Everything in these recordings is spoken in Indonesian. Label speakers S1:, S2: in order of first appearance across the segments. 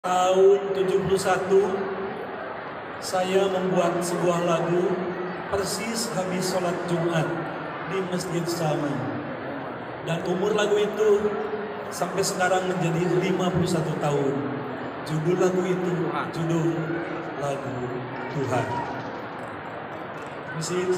S1: Tahun 71 saya membuat sebuah lagu persis habis sholat Jumat di Masjid Sama. Dan umur lagu itu sampai sekarang menjadi 51 tahun. Judul lagu itu, judul lagu Tuhan. Musik.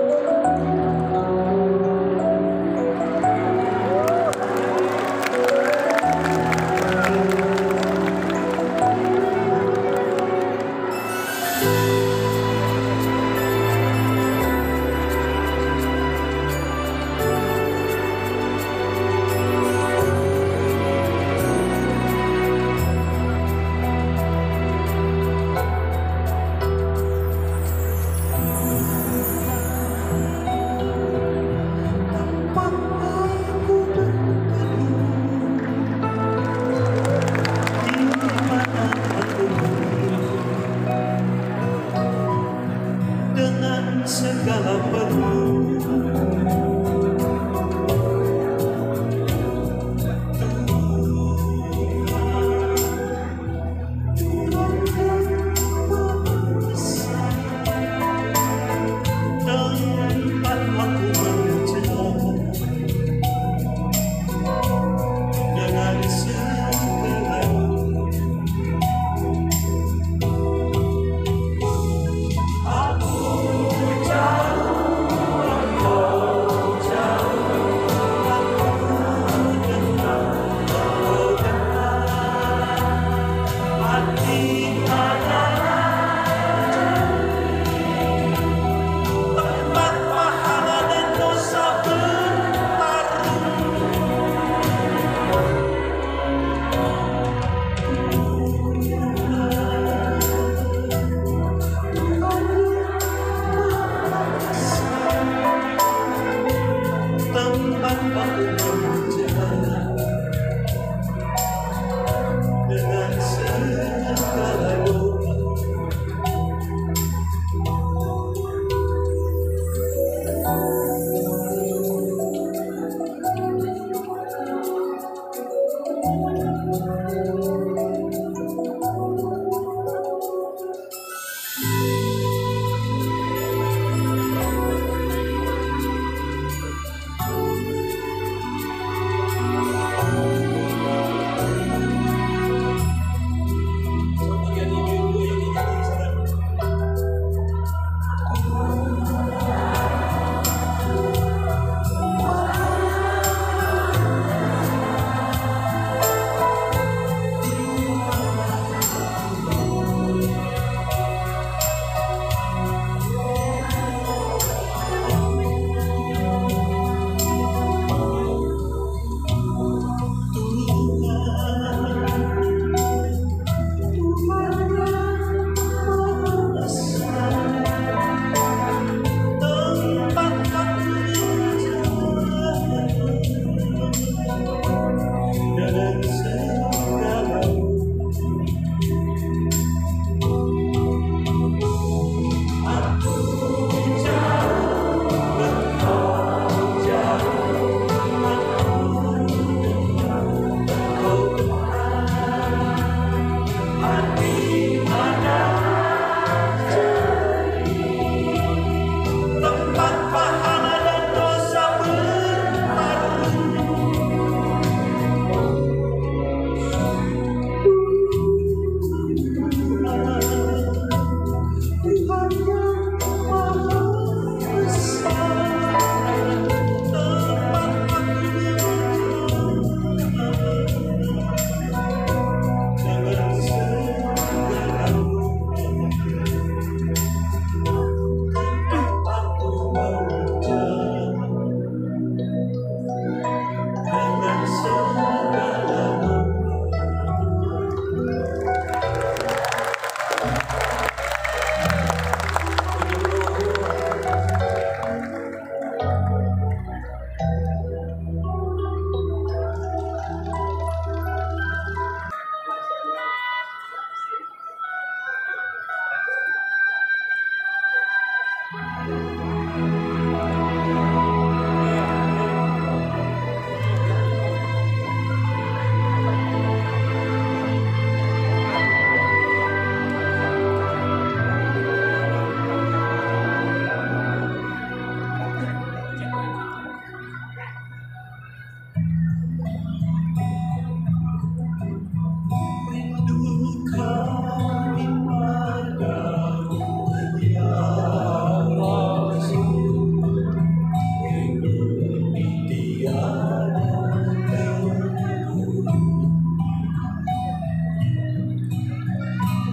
S1: Segala perlu tempat aku berjalan dengan segala aku jauh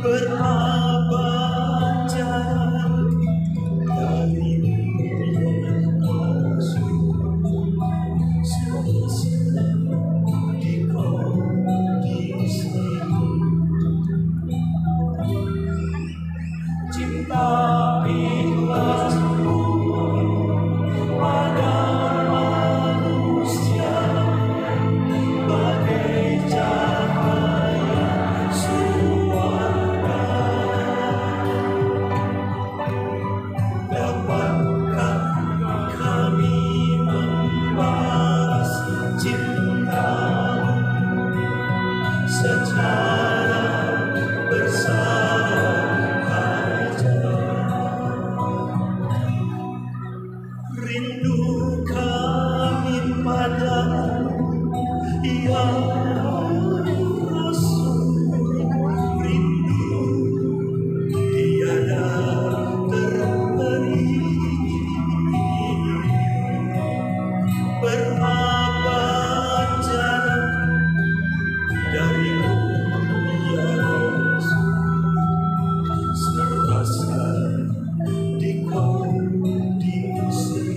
S1: berabad jarak dari semesta di kondisi cinta ikhlasmu pada manusia bagai cahaya suara. Dapatkah kami membalas cintamu secara bersahaja? Rindu kami padamu ya Rasul, rindu tiada terperi. Berabad jarak darimu ya Rasul, serasa di kondisi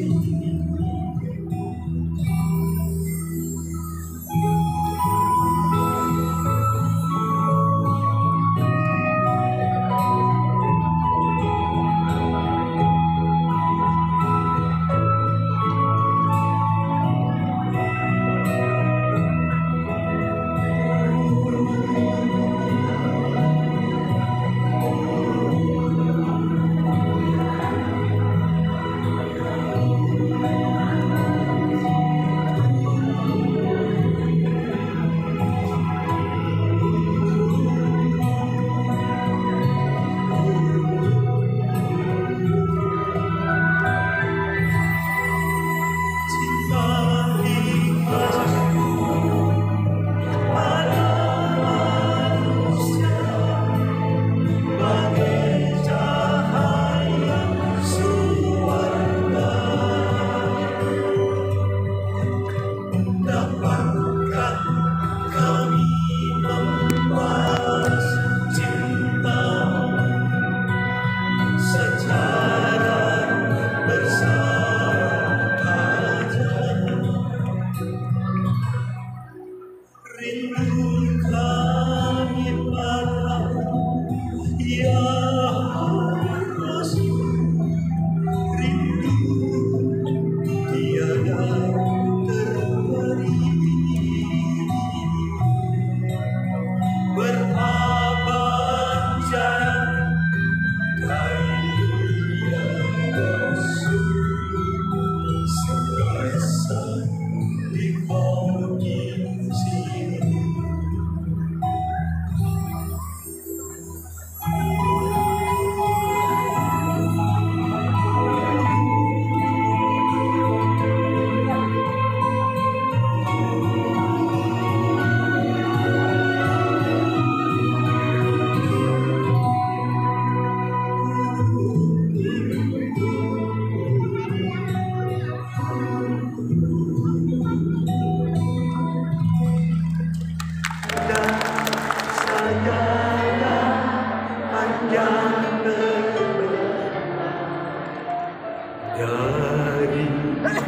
S1: dari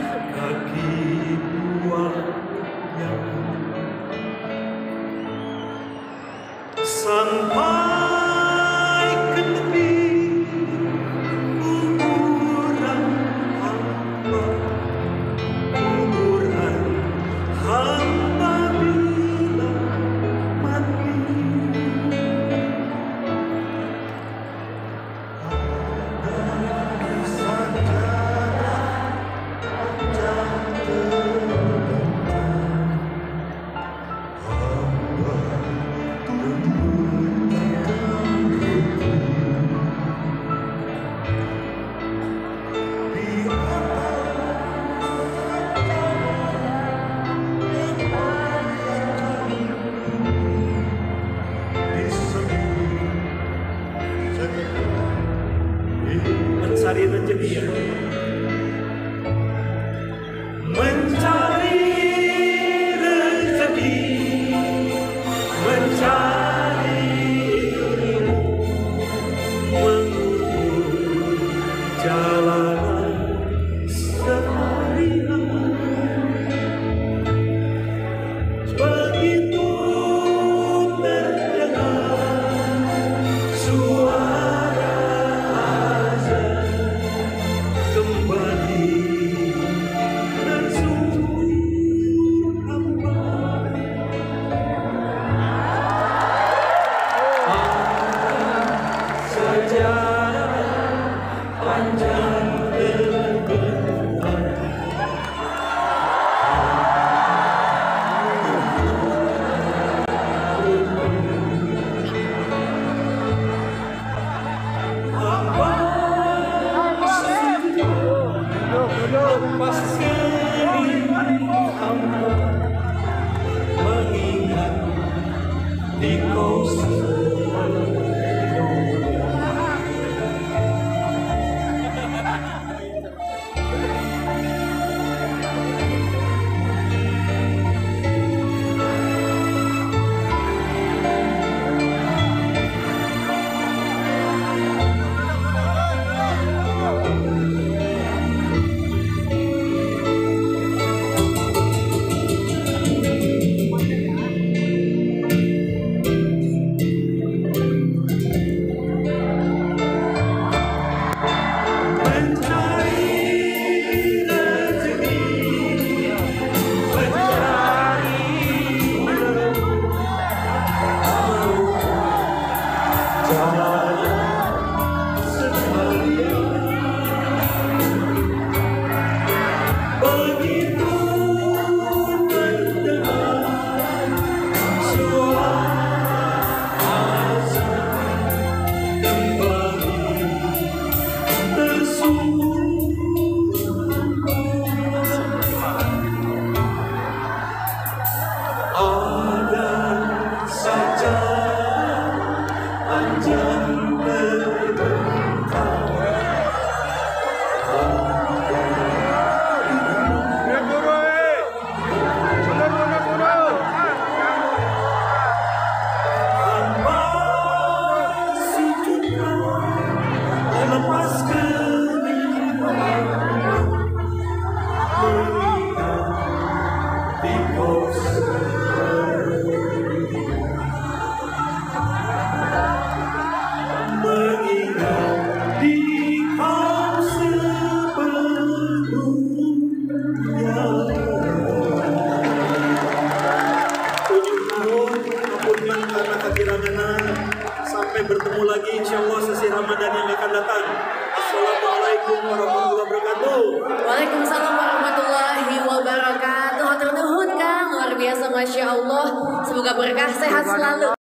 S1: kaki buahnya sampai ke tepi kuburan hamba, kuburan hamba bila mati. Mencari rezeki, mencari rezeki, mencari ilmu. jalan sekalian. Begitu mendengar suara azan kembali ada saja panjang terbentang hamba sujudkan melepas kerinduan melihat di pos mengingat di kau sebelumnya. Puji Tuhan, ampunkan karena kekirangan. Sampai bertemu lagi insyaallah sesi Ramadan yang akan datang. Assalamualaikum warahmatullahi wabarakatuh.
S2: Waalaikumsalam warahmatullahi wabarakatuh. Hatur nuhun Kang, luar biasa, Masya Allah. Semoga berkah, sehat selalu.